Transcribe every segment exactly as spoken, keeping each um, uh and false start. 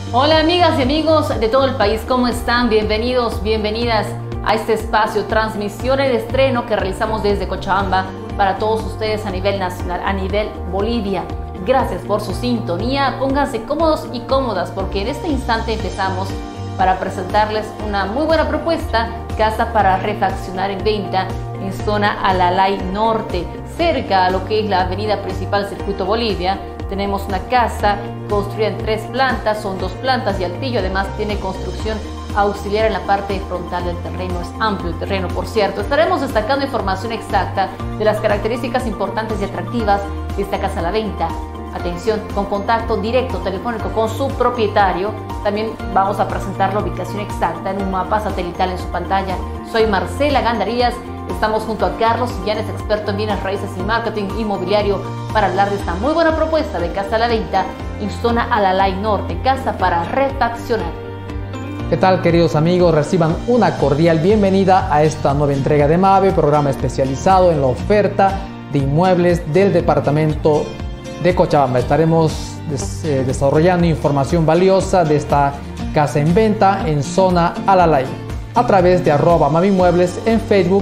Hola amigas y amigos de todo el país, ¿cómo están? Bienvenidos, bienvenidas a este espacio, transmisiones de estreno que realizamos desde Cochabamba para todos ustedes a nivel nacional, a nivel Bolivia. Gracias por su sintonía, pónganse cómodos y cómodas porque en este instante empezamos para presentarles una muy buena propuesta, casa para refaccionar en venta en zona Alalay Norte, cerca a lo que es la avenida principal Circuito Bolivia. Tenemos una casa construida en tres plantas, son dos plantas y altillo, además tiene construcción auxiliar en la parte frontal del terreno, es amplio el terreno por cierto. Estaremos destacando información exacta de las características importantes y atractivas de esta casa a la venta. Atención, con contacto directo telefónico con su propietario. También vamos a presentar la ubicación exacta en un mapa satelital en su pantalla. Soy Marcela Gandarías, estamos junto a Carlos Sillanes, experto en bienes raíces y marketing inmobiliario, para hablar de esta muy buena propuesta de casa a la venta en zona Alalay Norte, casa para refaccionar. ¿Qué tal, queridos amigos? Reciban una cordial bienvenida a esta nueva entrega de MAVE, programa especializado en la oferta de inmuebles del departamento de Cochabamba. Estaremos des eh, desarrollando información valiosa de esta casa en venta en zona Alalay a través de arroba Mavimuebles en Facebook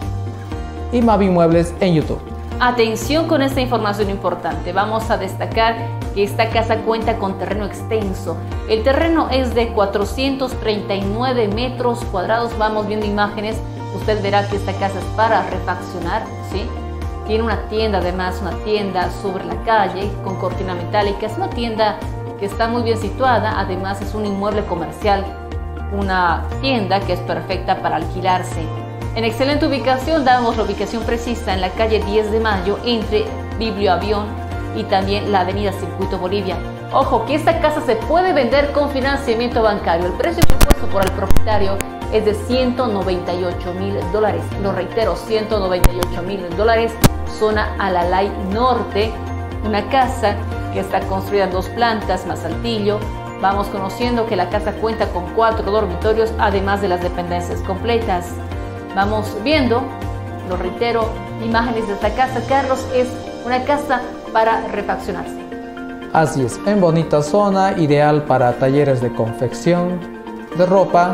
y Mavimuebles en YouTube. Atención con esta información importante. Vamos a destacar que esta casa cuenta con terreno extenso. El terreno es de cuatrocientos treinta y nueve metros cuadrados. Vamos viendo imágenes. Usted verá que esta casa es para refaccionar, ¿sí? Tiene una tienda, además, una tienda sobre la calle con cortina metálica. Es una tienda que está muy bien situada. Además, es un inmueble comercial, una tienda que es perfecta para alquilarse. En excelente ubicación, damos la ubicación precisa en la calle diez de mayo entre Biblioavión y también la avenida Circuito Bolivia. Ojo que esta casa se puede vender con financiamiento bancario. El precio propuesto por el propietario es de ciento noventa y ocho mil dólares. Lo reitero, ciento noventa y ocho mil dólares. Zona Alalay Norte, una casa que está construida en dos plantas más altillo. Vamos conociendo que la casa cuenta con cuatro dormitorios, además de las dependencias completas. Vamos viendo, lo reitero, imágenes de esta casa. Carlos, es una casa para refaccionarse. Así es, en bonita zona, ideal para talleres de confección de ropa.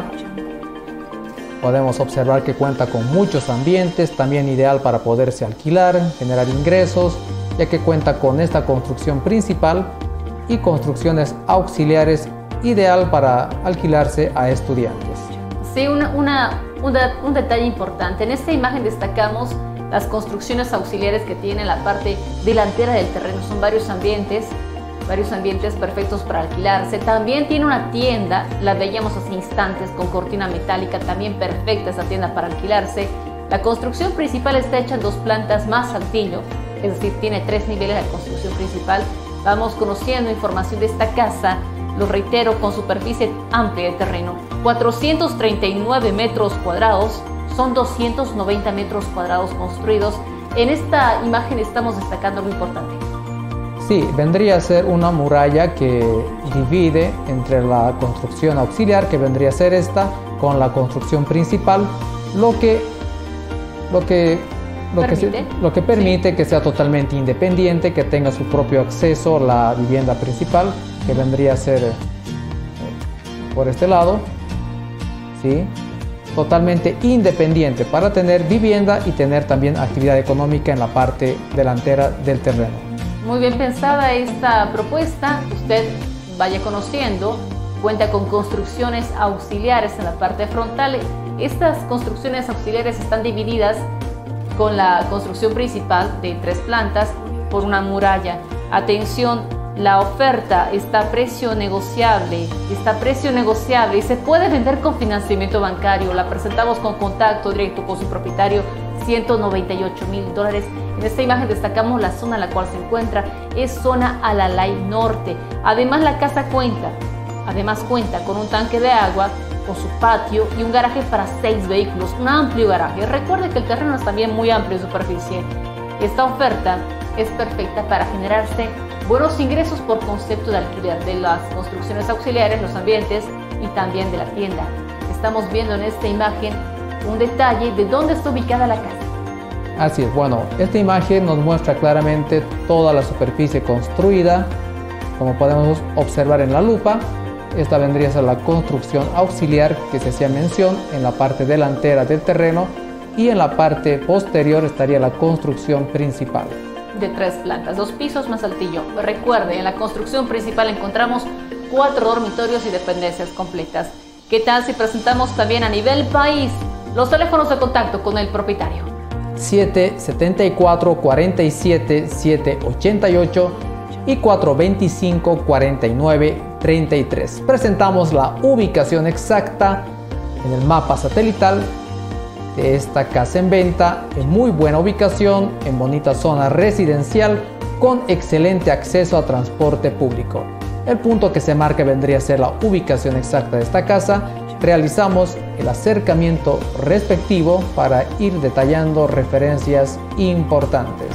Podemos observar que cuenta con muchos ambientes, también ideal para poderse alquilar, generar ingresos, ya que cuenta con esta construcción principal y construcciones auxiliares, ideal para alquilarse a estudiantes. Sí, una, una, un, de, un detalle importante. En esta imagen destacamos las construcciones auxiliares que tiene la parte delantera del terreno. Son varios ambientes, varios ambientes perfectos para alquilarse. También tiene una tienda, la veíamos hace instantes, con cortina metálica, también perfecta esa tienda para alquilarse. La construcción principal está hecha en dos plantas más altillo, es decir, tiene tres niveles de construcción principal. Vamos conociendo información de esta casa. Lo reitero, con superficie amplia de terreno, cuatrocientos treinta y nueve metros cuadrados, son doscientos noventa metros cuadrados construidos. En esta imagen estamos destacando lo importante. Sí, vendría a ser una muralla que divide entre la construcción auxiliar, que vendría a ser esta, con la construcción principal, lo que, lo que, lo que, se, lo que permite sí. que sea totalmente independiente, que tenga su propio acceso a la vivienda principal, que vendría a ser eh, por este lado, ¿sí? Totalmente independiente para tener vivienda y tener también actividad económica en la parte delantera del terreno. Muy bien pensada esta propuesta, usted vaya conociendo, cuenta con construcciones auxiliares en la parte frontal. Estas construcciones auxiliares están divididas con la construcción principal de tres plantas por una muralla. Atención, la oferta está a precio negociable, está a precio negociable y se puede vender con financiamiento bancario. La presentamos con contacto directo con su propietario, ciento noventa y ocho mil dólares. En esta imagen destacamos la zona en la cual se encuentra, es zona Alalay Norte. Además la casa cuenta, además cuenta con un tanque de agua, con su patio y un garaje para seis vehículos, un amplio garaje. Recuerde que el terreno es también muy amplio en superficie. Esta oferta es perfecta para generarse buenos ingresos por concepto de alquiler de las construcciones auxiliares, los ambientes y también de la tienda. Estamos viendo en esta imagen un detalle de dónde está ubicada la casa. Así es, bueno, esta imagen nos muestra claramente toda la superficie construida, como podemos observar en la lupa. esta vendría a ser la construcción auxiliar que se hacía mención en la parte delantera del terreno, y en la parte posterior estaría la construcción principal. De tres plantas, dos pisos más altillo. Recuerde, en la construcción principal encontramos cuatro dormitorios y dependencias completas. ¿Qué tal si presentamos también a nivel país los teléfonos de contacto con el propietario? siete siete cuatro, cuatro siete, siete ocho ocho y cuatro dos cinco, cuatro nueve tres tres. Presentamos la ubicación exacta en el mapa satelital de esta casa en venta, en muy buena ubicación, en bonita zona residencial, con excelente acceso a transporte público. El punto que se marca vendría a ser la ubicación exacta de esta casa. Realizamos el acercamiento respectivo para ir detallando referencias importantes.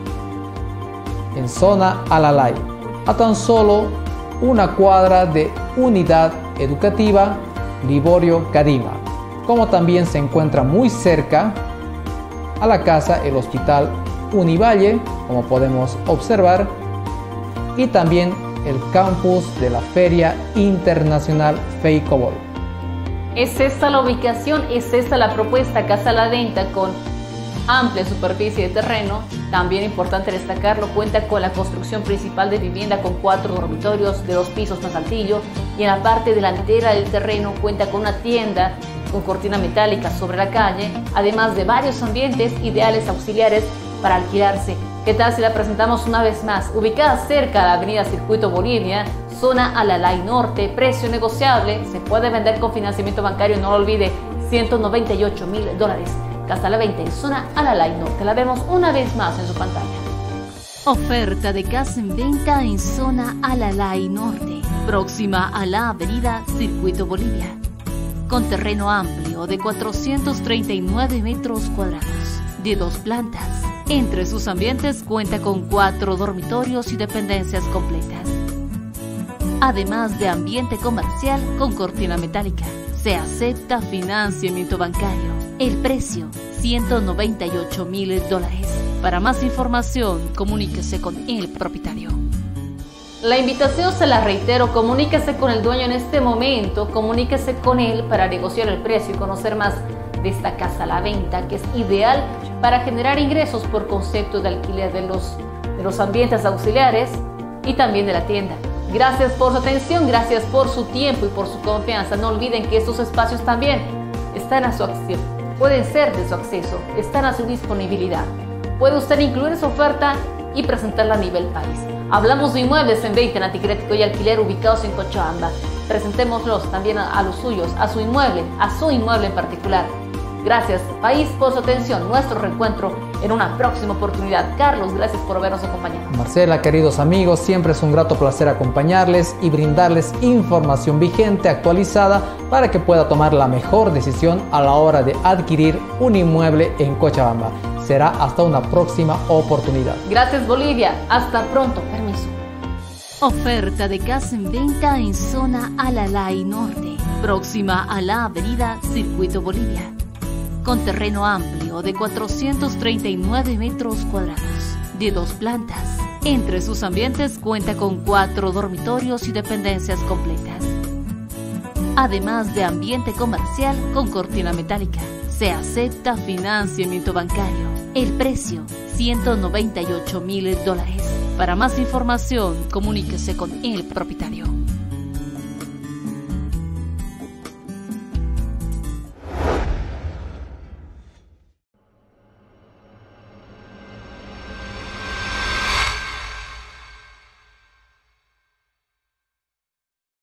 En zona Alalay, a tan solo una cuadra de Unidad Educativa Liborio Cadima, como también se encuentra muy cerca a la casa el Hospital Univalle, como podemos observar, y también el campus de la Feria Internacional FEICOBOL. Es esta la ubicación, es esta la propuesta, casa a la venta con amplia superficie de terreno. También importante destacarlo, cuenta con la construcción principal de vivienda con cuatro dormitorios de dos pisos más altillo, y en la parte delantera del terreno cuenta con una tienda con cortina metálica sobre la calle, además de varios ambientes ideales auxiliares para alquilarse. ¿Qué tal si la presentamos una vez más? Ubicada cerca de la avenida Circuito Bolivia, zona Alalay Norte, precio negociable, se puede vender con financiamiento bancario, no lo olvide, ciento noventa y ocho mil dólares. Casa a la venta en zona Alalay Norte, la vemos una vez más en su pantalla. Oferta de casa en venta en zona Alalay Norte, próxima a la avenida Circuito Bolivia, con terreno amplio de cuatrocientos treinta y nueve metros cuadrados, de dos plantas. Entre sus ambientes cuenta con cuatro dormitorios y dependencias completas, además de ambiente comercial con cortina metálica. Se acepta financiamiento bancario. El precio, ciento noventa y ocho mil dólares. Para más información, comuníquese con el propietario. La invitación se la reitero, comuníquese con el dueño en este momento, comuníquese con él para negociar el precio y conocer más de esta casa a la venta, que es ideal para generar ingresos por concepto de alquiler de los, de los ambientes auxiliares y también de la tienda. Gracias por su atención, gracias por su tiempo y por su confianza. No olviden que estos espacios también están a su acción, pueden ser de su acceso, están a su disponibilidad. Puede usted incluir su oferta y presentarla a nivel país. Hablamos de inmuebles en venta, en anticrético y alquiler ubicados en Cochabamba. Presentémoslos también a, a los suyos, a su inmueble, a su inmueble en particular. Gracias, país, por su atención. Nuestro reencuentro en una próxima oportunidad. Carlos, gracias por habernos acompañado. Marcela, queridos amigos, siempre es un grato placer acompañarles y brindarles información vigente, actualizada, para que pueda tomar la mejor decisión a la hora de adquirir un inmueble en Cochabamba. Será hasta una próxima oportunidad. Gracias, Bolivia. Hasta pronto. Permiso. Oferta de casa en venta en zona Alalay Norte, próxima a la avenida Circuito Bolivia, con terreno amplio de cuatrocientos treinta y nueve metros cuadrados, de dos plantas. Entre sus ambientes cuenta con cuatro dormitorios y dependencias completas, además de ambiente comercial con cortina metálica. Se acepta financiamiento bancario. El precio, ciento noventa y ocho mil dólares. Para más información, comuníquese con el propietario.